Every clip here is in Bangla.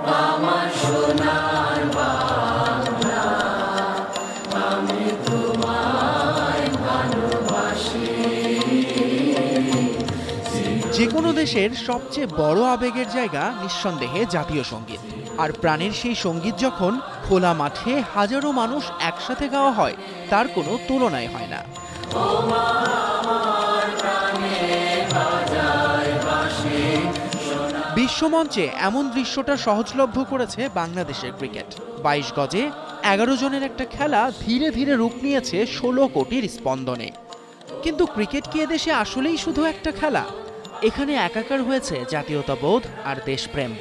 আমার সোনার বাংলা, আমি তোমায় ভালোবাসি। যে কোনো দেশের সবচেয়ে বড় আবেগের জায়গা নিঃসন্দেহে জাতীয় সঙ্গীত। আর প্রাণের সেই সঙ্গীত যখন খোলা মাঠে হাজারো মানুষ একসাথে গাওয়া হয়, তার কোনো তুলনাই হয় না। বিশ্বমঞ্চে এমন দৃশ্যটা সহজলভ্য করেছে বাংলাদেশের ক্রিকেট। 22 গজে 11 জনের একটা খেলা ধীরে ধীরে রূপ নিয়েছে 16 কোটির স্পন্দনে। কিন্তু ক্রিকেট কি এদেশে আসলেই শুধু একটা খেলা? এখানে একাকার হয়েছে জাতীয়তাবোধ আর দেশপ্রেম।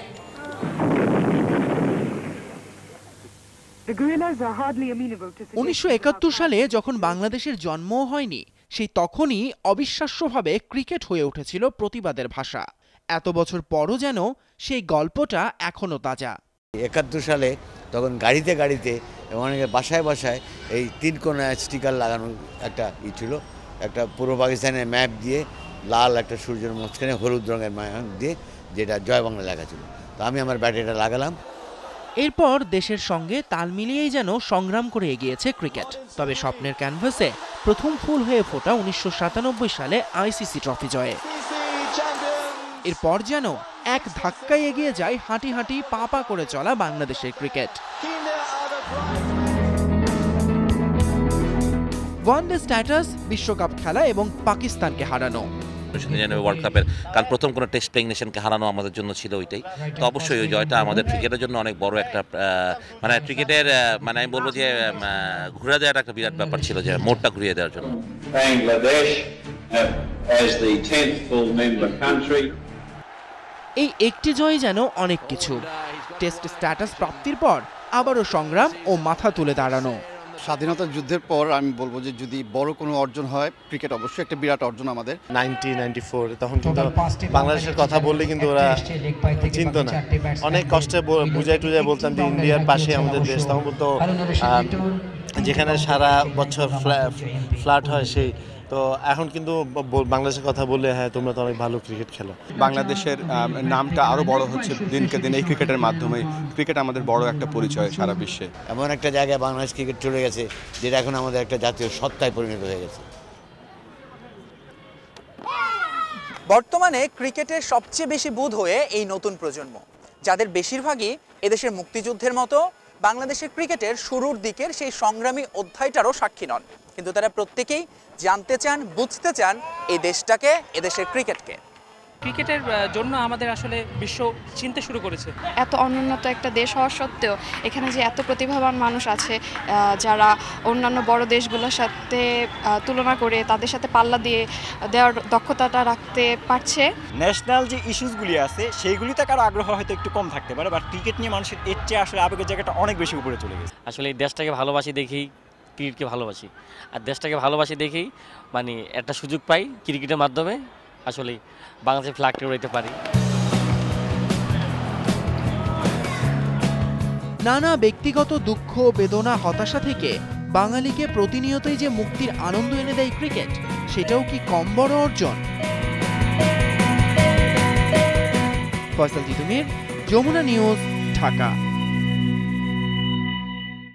1971 সালে যখন বাংলাদেশের জন্মও হয়নি, সেই তখনই অবিশ্বাস্যভাবে ক্রিকেট হয়ে উঠেছিল প্রতিবাদের ভাষা। এত বছর পরও যেন সেই গল্পটা এখনো তাজা। 71 সালে তখন গাড়িতে গাড়িতে এবং অনেকের বাসায় বাসায় এই 3 কোণা স্টিকার লাগানো একটা ছিল, একটা পূর্ব পাকিস্তানের ম্যাপ দিয়ে লাল একটা সূর্যের মাঝখানে হলুদ রঙের ম্যাপ দিয়ে, যেটা জয় বাংলা লেখা ছিল। তো আমি আমার ব্যাটেটা লাগালাম। এরপর দেশের সঙ্গে তাল মিলিয়েই যেন সংগ্রাম করে এগিয়েছে ক্রিকেট। তবে স্বপ্নের ক্যানভাসে প্রথম ফুল হয়ে ফোটা 1997 সালে আইসিসি ট্রফি জয়ে। এরপর যেন এক ধাক্কায় এগিয়ে যায় হাঁটি হাঁটি পা পা করে চলা বাংলাদেশের ক্রিকেট। ওয়ানডে স্ট্যাটাস, বিশ্বকাপ খেলা এবং পাকিস্তানকে হারানো। 1999 ওয়ার্ল্ড কাপের কারণ প্রথম কোনো টেস্ট প্লেইং নেশনকে হারানো আমাদের জন্য ছিল ওইটাই। তো অবশ্যই ওই জয়টা আমাদের ক্রিকেটের জন্য অনেক বড় একটা মানে ক্রিকেটের মানে আমি বলবো যে ঘুরে দেওয়াটা একটা বিরাট ব্যাপার ছিল, যে মোড়টা ঘুরিয়ে দেওয়ার জন্য। Bangladesh as the 10th full member country, এই একটি জয় যেন অনেক কিছু। টেস্ট স্ট্যাটাস প্রাপ্তির পর আবারও সংগ্রাম ও মাথা তুলে দাঁড়ানো। স্বাধীনতা যুদ্ধের পর আমি বলবো যে যদি বড় কোনো অর্জন হয়, ক্রিকেট অবশ্যই একটা বিরাট অর্জন আমাদের। 1994 তখন কিন্তু বাংলাদেশের কথা বললে কিন্তু ওরা চিনত না। অনেক কষ্টে বুঝাই টুজাই বলতাম যে ইন্ডিয়ার পাশে আমাদের দেশ। তখন বলতো যেখানে সারা বছর ফ্ল্যাট হয় সেই। তো এখন কিন্তু বাংলাদেশের কথা বললে হ্যাঁ তোমরা তো অনেক ভালো ক্রিকেট খেলো। বাংলাদেশের নামটা আরও বড় হচ্ছে দিনকে দিন এই ক্রিকেটের মাধ্যমে। ক্রিকেট আমাদের বড় একটা পরিচয় সারা বিশ্বে। এমন একটা জায়গায় বাংলাদেশ ক্রিকেট চলে গেছে যেটা এখন আমাদের একটা জাতীয় সত্তায় পরিণত হয়ে গেছে। বর্তমানে ক্রিকেটের সবচেয়ে বেশি বুঁদ হয়ে এই নতুন প্রজন্ম, যাদের বেশিরভাগই এদেশের মুক্তিযুদ্ধের মতো বাংলাদেশের ক্রিকেটের শুরুর দিকের সেই সংগ্রামী অধ্যায়টারও সাক্ষী নন। কিন্তু তারা প্রত্যেকেই জানতে চান, বুঝতে চান এই দেশটাকে, এদেশের ক্রিকেটকে। ক্রিকেটের জন্য আমাদের আসলে বিশ্ব চিনতে শুরু করেছে। এত অনুন্নত একটা দেশ হওয়া সত্ত্বেও এখানে যে এত প্রতিভাবান মানুষ আছে, যারা অন্যান্য বড় দেশগুলোর সাথে তুলনা করে তাদের সাথে পাল্লা দিয়ে দেওয়ার দক্ষতাটা রাখতে পারছে। ন্যাশনাল যে ইস্যুসগুলি আছে সেইগুলিতে কারো আগ্রহ হয়তো একটু কম থাকতে পারে, বাট ক্রিকেট নিয়ে মানুষের এর চেয়ে আসলে আবেগের জায়গাটা অনেক বেশি উপরে চলে গেছে। আসলে এই দেশটাকে ভালোবাসি দেখেই ক্রিকেটকে ভালোবাসি, আর দেশটাকে ভালোবাসি দেখেই মানে একটা সুযোগ পাই ক্রিকেটের মাধ্যমে আসলে বাংলাদেশের ফ্ল্যাগটি উড়াইতে পারি। নানা ব্যক্তিগত দুঃখ, বেদনা, হতাশা থেকে বাঙালিকে প্রতিনিয়তই যে মুক্তির আনন্দ এনে দেয় ক্রিকেট, সেটাও কি কম বড় অর্জন? ফয়সাল, তিতুমির, যমুনা নিউজ, ঢাকা।